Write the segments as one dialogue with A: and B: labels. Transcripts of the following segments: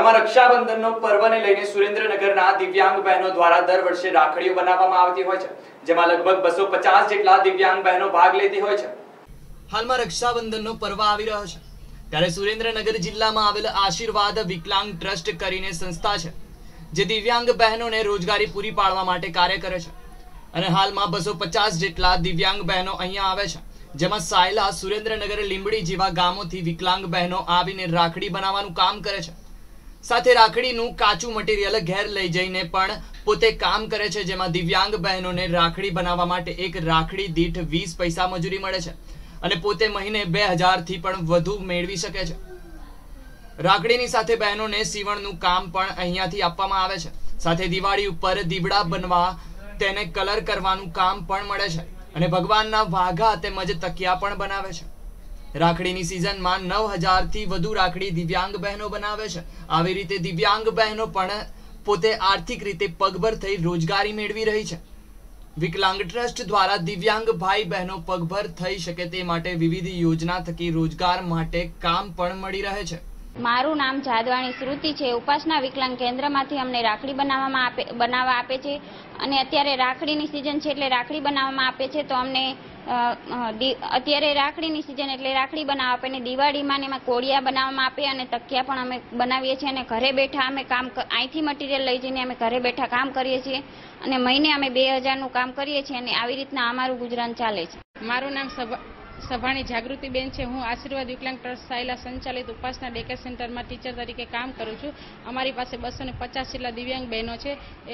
A: હાલમાં રક્ષાબંધનનો પર્વને લઈને સુરેન્દ્રનગરના દિવ્યાંગ બહેનો દ્વારા દર વર્ષે રાખડીઓ બનાવવામાં આવતી હોય છે, જેમાં લગભગ 250 જેટલા દિવ્યાંગ બહેનો ભાગ લેતી હોય છે। હાલમાં રક્ષાબંધનનો પર્વ આવી રહ્યો છે, ત્યારે સુરેન્દ્રનગર જિલ્લામાં આવેલ આશીર્વાદ વિકલાંગ ટ્રસ્ટ કરીને સંસ્થા છે, જે દિવ્યાંગ બહેનોને રોજગારી પૂરી પાડવા માટે કાર્ય કરે છે અને હાલમાં 250 જેટલા દિવ્યાંગ બહેનો અહીંયા આવે છે, જેમાં સાયલા, સુરેન્દ્રનગર, લીંબડી જેવા ગામોથી વિકલાંગ બહેનો આવીને રાખડી બનાવવાનું કામ કરે છે। સાથે રાખડીનું કાચું મટીરિયલ ઘેર લઈ જઈને પણ પોતે કામ કરે છે, જેમાં દિવ્યાંગ બહેનોને રાખડી બનાવવા માટે એક રાખડી દીઠ 20 પૈસા મજૂરી મળે છે અને પોતે મહિને 2000 થી પણ વધુ મેળવી શકે છે। રાખડીની સાથે બહેનોને સીવણનું કામ પણ અહીંયાથી આપવામાં આવે છે। સાથે દિવાળી ઉપર દીવડા બનવા તેને કલર કરવાનું કામ પણ મળે છે અને ભગવાનના વાઘા તેમજ તકિયા પણ બનાવે છે। રાખડીની સિઝનમાં 9000 થી વધુ રાખડી દિવ્યાંગ બહેનો બનાવે છે। આવી રીતે દિવ્યાંગ બહેનો પણ પોતે આર્થિક રીતે પગભર થઈ રોજગારી મેળવી રહી છે। વિકલાંગ ટ્રસ્ટ દ્વારા દિવ્યાંગ ભાઈ બહેનો પગભર થઈ શકે તે માટે વિવિધ યોજના થકી રોજગાર માટે કામ પણ મળી રહે છે।
B: મારું નામ જાદવાણી શ્રુતિ છે। ઉપાસના વિકલાંગ કેન્દ્રમાંથી અમને રાખડી બનાવવા આપે છે અને અત્યારે રાખડીની સિઝન છે એટલે રાખડી બનાવવામાં આપે છે, તો અમને અત્યારે રાખડીની સિઝન એટલે રાખડી બનાવવા આપે અને દિવાળીમાં એમાં કોળિયા બનાવવામાં આપે અને તકિયા પણ અમે બનાવીએ છીએ અને ઘરે બેઠા અમે કામ અહીંથી મટીરિયલ લઈ જઈને અમે ઘરે બેઠા કામ કરીએ છીએ અને મહિને અમે 2000નું કામ કરીએ છીએ અને આવી રીતના અમારું ગુજરાન ચાલે છે।
C: મારું નામ સભાણી જાગૃતિબેન છે। હું આશીર્વાદ વિકલાંગ ટ્રસ્ટ સાયલા સંચાલિત ઉપાસના ડેકેર સેન્ટરમાં ટીચર તરીકે કામ કરું છું। અમારી પાસે 250 જેટલા દિવ્યાંગ બહેનો છે। એ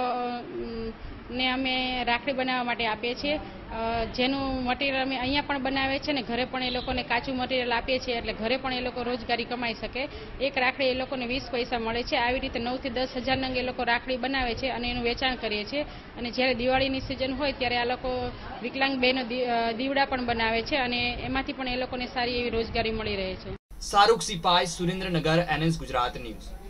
C: લોકોને અમે રાખડી બનાવવા માટે આપીએ છીએ, જેનું મટીરિયલ અમે અહીંયા પણ બનાવે છે અને ઘરે પણ એ લોકોને કાચું મટીરિયલ આપીએ છીએ, એટલે ઘરે પણ એ લોકો રોજગારી કમાઈ શકે। એક રાખડી એ લોકોને 20 પૈસા મળે છે। આવી રીતે 9 થી 10 હજાર નંગ એ લોકો રાખડી બનાવે છે અને એનું વેચાણ કરીએ છીએ અને જ્યારે દિવાળીની સિઝન હોય ત્યારે આ લોકો વિકલાંગ બહેનો દીવડા પણ બનાવે છે અને એમાંથી પણ એ લોકોને સારી એવી રોજગારી મળી રહે છે।
A: Shahrukh Sipai, Surendranagar, NS Gujarat news.